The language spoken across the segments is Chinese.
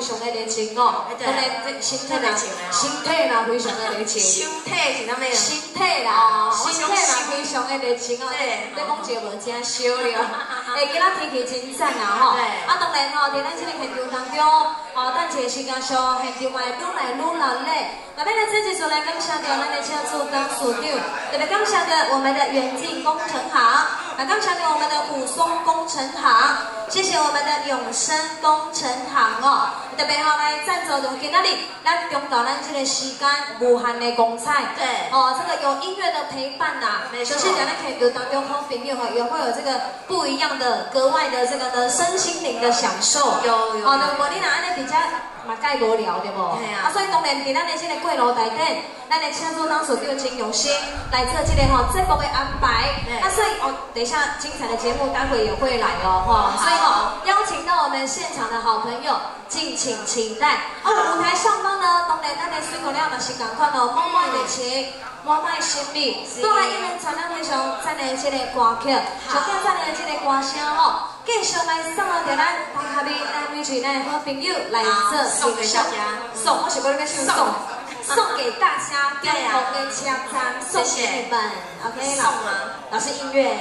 常的热情哦，当然身体啦，非常的热情。 身体是啥物啊？ 身体啦，非常的热情哦。你讲一个无正烧了，今仔天气真赞啊吼！啊，当然吼，伫咱这个现场当中，等一个时间上，现场嘛愈来愈热烈。那边呢，这一组来感谢到咱的车主当署长，特别感谢到我们的远近工程行，感谢到我们的武松工程行，谢谢我们的永生工程行哦，特别好来赞助到今仔日咱中岛咱这个时间无限的光彩， 对， 这个有音乐的陪伴呐，就是在咱现场当中好朋友也会有这个不一样的、格外的这个的身心灵的享受， 有， 对，无你若安尼比较。嘛介无聊对无？所以当然伫咱的这个过路内底，咱的车主当署长真用心来做这个节目的安排。所以等一下精彩的节目待会也会来哦，所以邀请到我们现场的好朋友，敬请期待。舞台上方呢，当然咱的水果料嘛是同款哦，满满热情，满满心意，都来一人传咱非常赞的这个歌曲，上较赞的这个歌声哦。继续来送到咱台下面咱每群咱的好朋友来做送给大家， 我是不是跟送给大家，对呀，我们家长送给你们 ，OK， 老师音乐。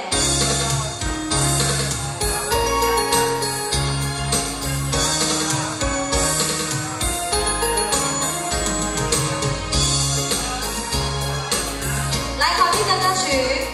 来，好听的歌曲。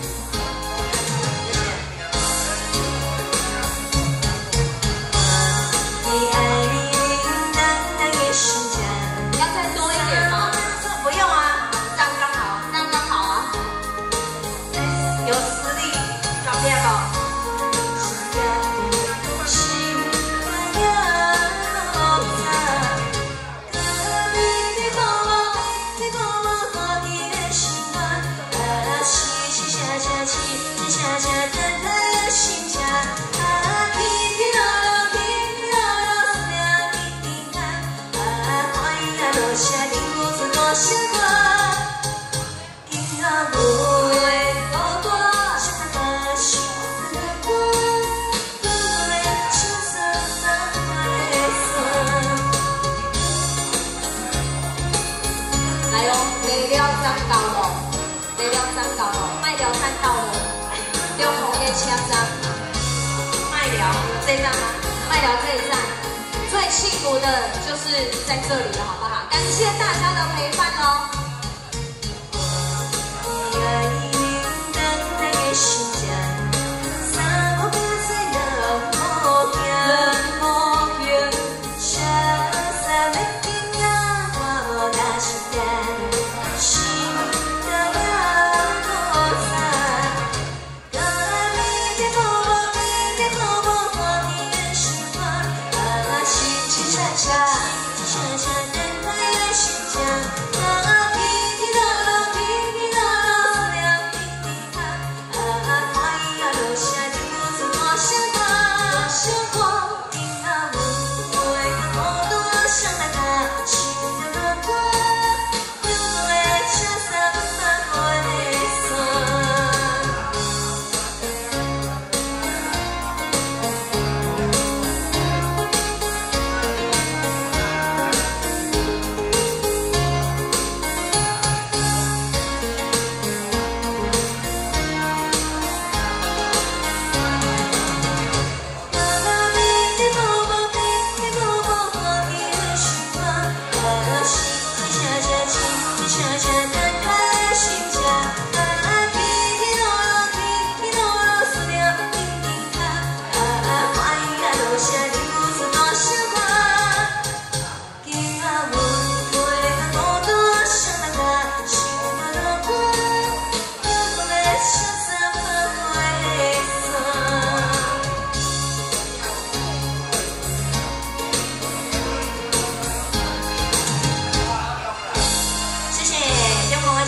这一站吗？麦寮这一站，最幸福的就是在这里了，好不好？感谢大家的陪伴哦。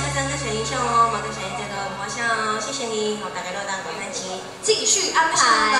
继续安排。